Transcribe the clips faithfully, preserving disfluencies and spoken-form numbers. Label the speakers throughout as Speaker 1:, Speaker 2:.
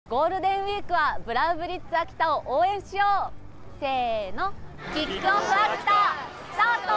Speaker 1: ゴールデンウィークはブラウブリッツ秋田を応援しよう。せーの、キックオフ秋田スタート。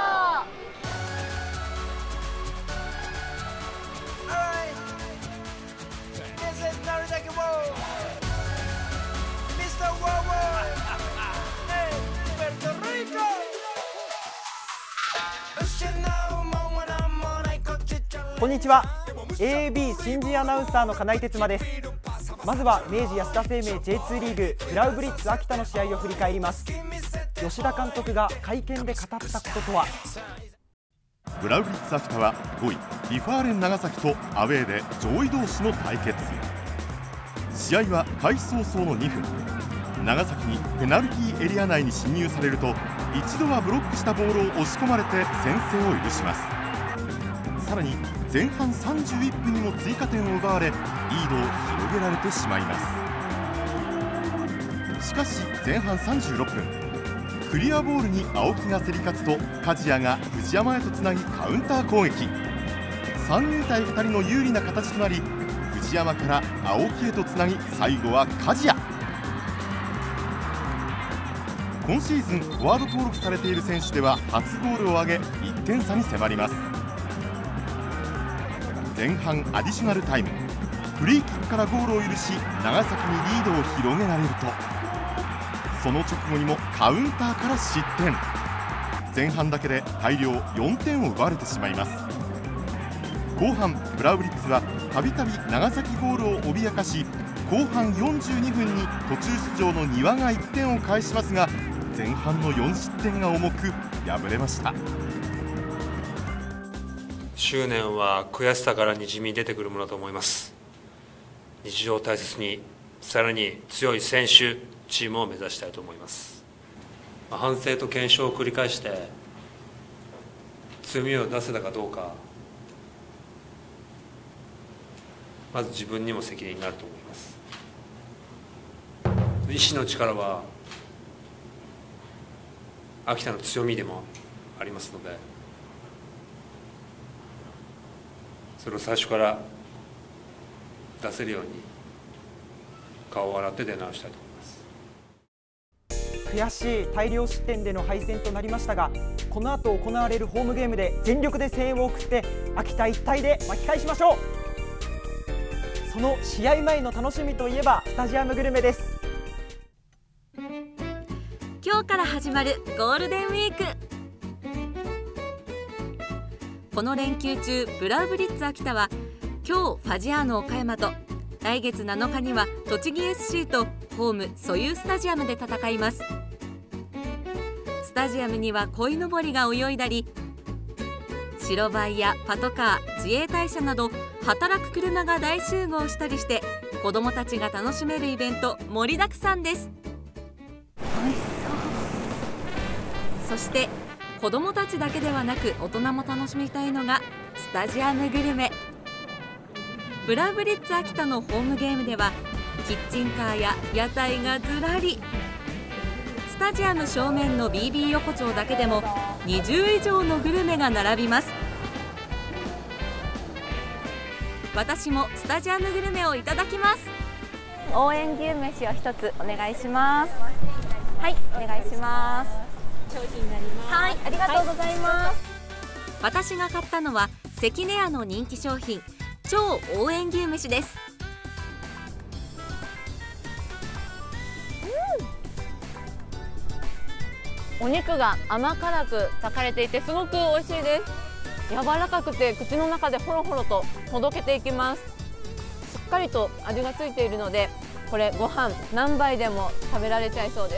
Speaker 2: こんにちは。 エーエービー 新人アナウンサーの金井哲馬です。まずは明治安田生命 ジェイツー リーグブラウブリッツ秋田の試合を振り返ります。吉田監督が会見で語ったこととは。
Speaker 3: ブラウブリッツ秋田はごいリファーレン長崎とアウェーで上位同士の対決。試合は開始早々のにふん、長崎にペナルティーエリア内に侵入されると一度はブロックしたボールを押し込まれて先制を許します。さらに前半さんじゅういっぷんにも追加点を奪われリードを広げられてしまいます。しかし前半さんじゅうろっぷん、クリアボールに青木が競り勝つと梶谷が藤山へとつなぎカウンター攻撃。さんにん対ふたりの有利な形となり藤山から青木へとつなぎ最後は梶谷。今シーズンフォワード登録されている選手では初ゴールを挙げいってん差に迫ります。前半アディショナルタイム、フリーキックからゴールを許し長崎にリードを広げられるとその直後にもカウンターから失点。前半だけで大量よんてんを奪われてしまいます。後半ブラウブリッツはたびたび長崎ゴールを脅かし後半よんじゅうにふんに途中出場の丹羽がいってんを返しますが前半のよん失点が重く敗れました。
Speaker 4: 執念は悔しさからにじみ出てくるものだと思います。日常を大切にさらに強い選手チームを目指したいと思います。反省と検証を繰り返して強みを出せたかどうか、まず自分にも責任があると思います。意志の力は秋田の強みでもありますので、それを最初から出せるように顔を洗って出直したいと思います。
Speaker 2: 悔しい大量失点での敗戦となりましたが、この後行われるホームゲームで全力で声援を送って秋田一体で巻き返しましょう。その試合前の楽しみといえばスタジアムグルメです。
Speaker 5: 今日から始まるゴールデンウィーク。この連休中、ブラウブリッツ秋田は今日ファジアーノ岡山と来月なのかには栃木 エスシー とホームソユースタジアムで戦います。スタジアムには鯉のぼりが泳いだり、白バイやパトカー、自衛隊車など働く車が大集合したりして子どもたちが楽しめるイベント盛りだくさんです。
Speaker 1: 美味しそう。
Speaker 5: そして子どもたちだけではなく大人も楽しみたいのがスタジアムグルメ。ブラウブリッツ秋田のホームゲームではキッチンカーや屋台がずらり。スタジアム正面の ビービー 横丁だけでもにじゅう以上のグルメが並びます。私もスタジアムグルメをいただきます。
Speaker 1: 応援牛飯を一つお願いします。はい、お願いします。商品になります。はい、ありがとうございます。
Speaker 5: 私が買ったのは関根屋の人気商品超応援牛飯です。
Speaker 1: お肉が甘辛く炊かれていてすごく美味しいです。柔らかくて口の中でほろほろとほどけていきます。しっかりと味がついているのでこれご飯何杯でも食べられちゃいそうです。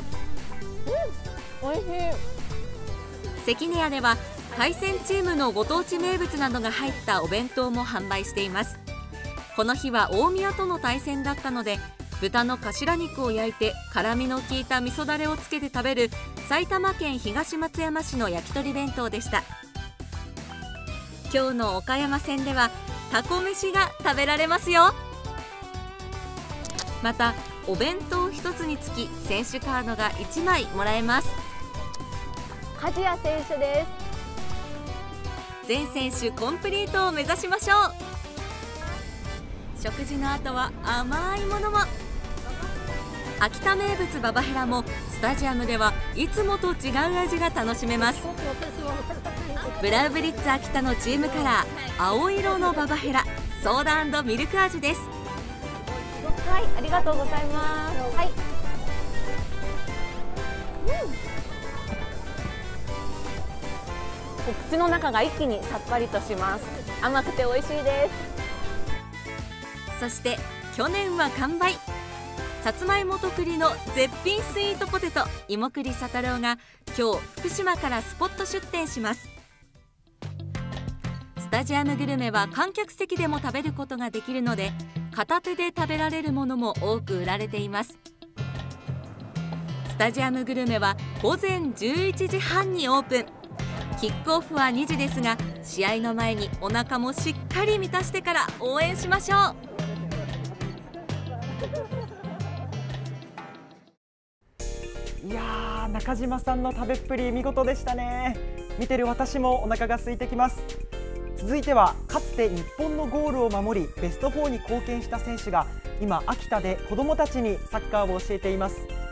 Speaker 1: うん、美味しい。
Speaker 5: 関根屋では海鮮チームのご当地名物などが入ったお弁当も販売しています。この日は大宮との対戦だったので豚の頭肉を焼いて辛みの効いた味噌だれをつけて食べる埼玉県東松山市の焼き鳥弁当でした。今日の岡山戦ではタコ飯が食べられますよ。またお弁当ひとつにつき選手カードがいちまいもらえます。
Speaker 1: 梶谷選手です。
Speaker 5: 全選手コンプリートを目指しましょう。 食事の後は甘いものも。秋田名物ババヘラもスタジアムではいつもと違う味が楽しめます。ブラウブリッツ秋田のチームカラー、青色のババヘラソーダ&ミルク味です。
Speaker 1: はい、ありがとうございます。はい、うん、口の中が一気にさっぱりとします。甘くて美味しいです。
Speaker 5: そして去年は完売、さつまいもと栗の絶品スイートポテト芋栗佐太郎が今日福島からスポット出店します。スタジアムグルメは観客席でも食べることができるので、片手で食べられるものも多く売られています。スタジアムグルメはごぜんじゅういちじはんにオープン。キックオフはにじですが、試合の前にお腹もしっかり満たしてから応援しましょ
Speaker 2: う。いやー、中島さんの食べっぷり見事でしたね。見てる私もお腹が空いてきます。続いてはかつて日本のゴールを守りベストフォーに貢献した選手が今秋田で子どもたちにサッカーを教えています。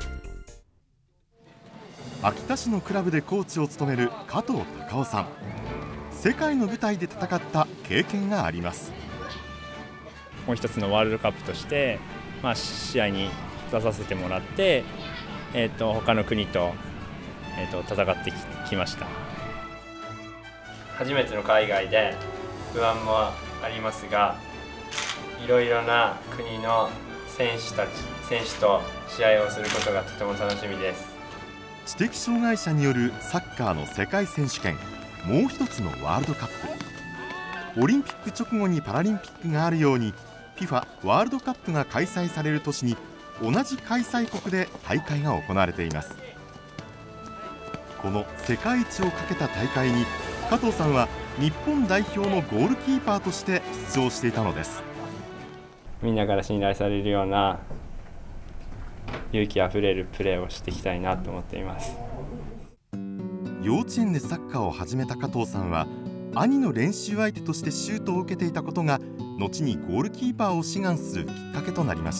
Speaker 3: 秋田市のクラブでコーチを務める加藤隆夫さん。世界の舞台で戦った経験があります。
Speaker 6: もう一つのワールドカップとして、まあ、試合に出させてもらって、えー、と他の国と、えー、と戦って き, きました。初めての海外で不安もありますが、いろいろな国の選手たち選手と試合をすることがとても楽しみです。
Speaker 3: 知的障害者によるサッカーの世界選手権、もう一つのワールドカップ。オリンピック直後にパラリンピックがあるように フィファ ワールドカップが開催される年に同じ開催国で大会が行われています。この世界一をかけた大会に加藤さんは日本代表のゴールキーパーとして出場していたのです。
Speaker 6: みんなから信頼されるような勇気あふれるプレーをしていきたいなと思っています。
Speaker 3: 幼稚園でサッカーを始めた加藤さんは兄の練習相手としてシュートを受けていたことが後にゴールキーパーを志願するきっかけとなりました。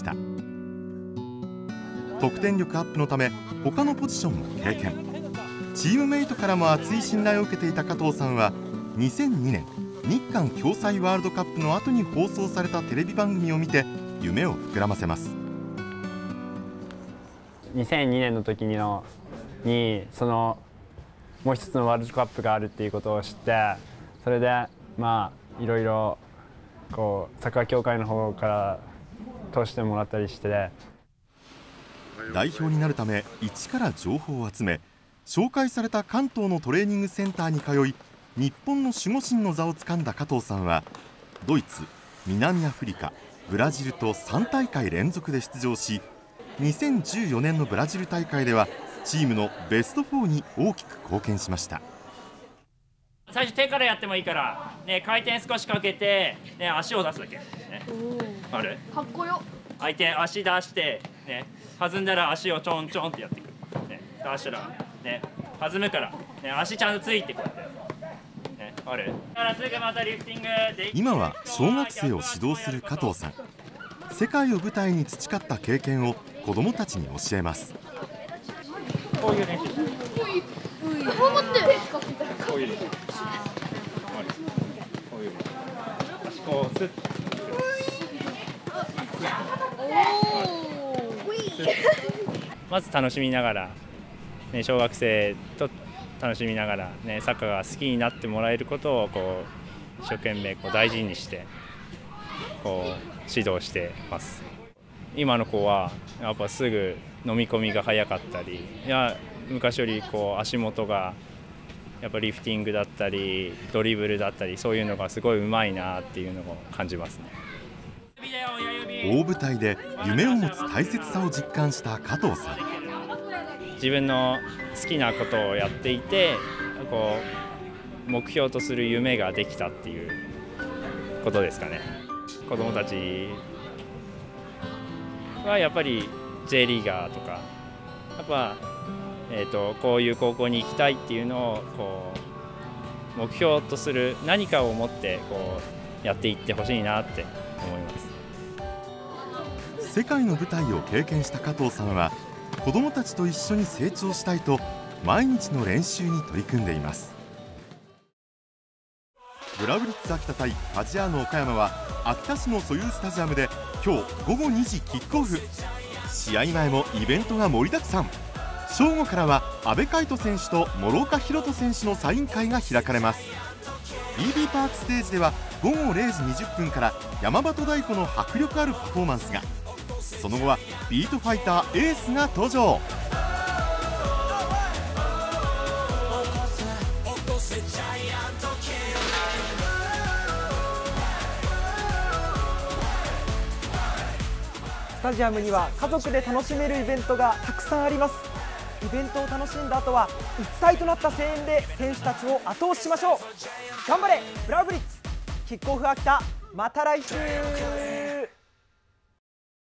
Speaker 3: 得点力アップのため他のポジションも経験。チームメイトからも厚い信頼を受けていた加藤さんはにせんにねん日韓共催ワールドカップの後に放送されたテレビ番組を見て夢を膨らませます。
Speaker 6: にせんにねんの時にのにそのもう一つのワールドカップがあるっていうことを知って、それでまあいろいろこうサッカー協会の方から通してもらったりして、
Speaker 3: 代表になるため一から情報を集め、紹介された関東のトレーニングセンターに通い日本の守護神の座をつかんだ加藤さんはドイツ、南アフリカ、ブラジルとさん大会連続で出場し、にせんじゅうよねんのブラジル大会ではチームのベストフォーに大きく貢献しました。
Speaker 7: 最初手からやってもいいから、ね、回転少しかけて、ね、足を出すだけ、ね、ある
Speaker 8: かっこよ。
Speaker 7: 相手足出して、ね、弾んだら足をちょんちょんってやっていく、ね、出したら、ね、弾むから、ね、足ちゃんとついてこうやって、ね、あるからすぐまたリフティングで。
Speaker 3: 今は小学生を指導する加藤さん。世界を舞台に培った経験を子どもたちに教えます。
Speaker 7: こういう練習してる。
Speaker 8: こう持って
Speaker 7: こういう練習。こういう足こうスッ。まず楽しみながら、ね、小学生と楽しみながら、ね、サッカーが好きになってもらえることをこう一生懸命こう大事にしてこう指導してます。今の子はやっぱすぐ飲み込みが早かったり、いや昔よりこう足元がやっぱリフティングだったりドリブルだったり、そういうのがすごいうまいなっていうのを感じますね。
Speaker 3: 大舞台で夢を持つ大切さを実感した加藤さん。
Speaker 6: 自分の好きなことをやっていて、こう目標とする夢ができたっていうことですかね。子どもたちはやっぱり J リーガーとか、やっぱ、えーと、こういう高校に行きたいっていうのをこう目標とする何かを持ってこうやっていってほしいなって思います。
Speaker 3: 世界の舞台を経験した加藤さんは、子どもたちと一緒に成長したいと毎日の練習に取り組んでいます。ブラウブリッツ秋田対ファジアーノ岡山は秋田市のソユースタジアムで今日ごごにじキックオフ。試合前もイベントが盛りだくさん。正午からは阿部海斗選手と諸岡大翔選手のサイン会が開かれます。 ビービー パークステージではごごれいじにじゅっぷんから山端太鼓の迫力あるパフォーマンスが。その後はビートファイターエースが登場。
Speaker 2: スタジアムには家族で楽しめるイベントがたくさんあります。イベントを楽しんだ後は一体となった声援で選手たちを後押ししましょう。頑張れブラウブリッツ。キックオフ秋田、また来週。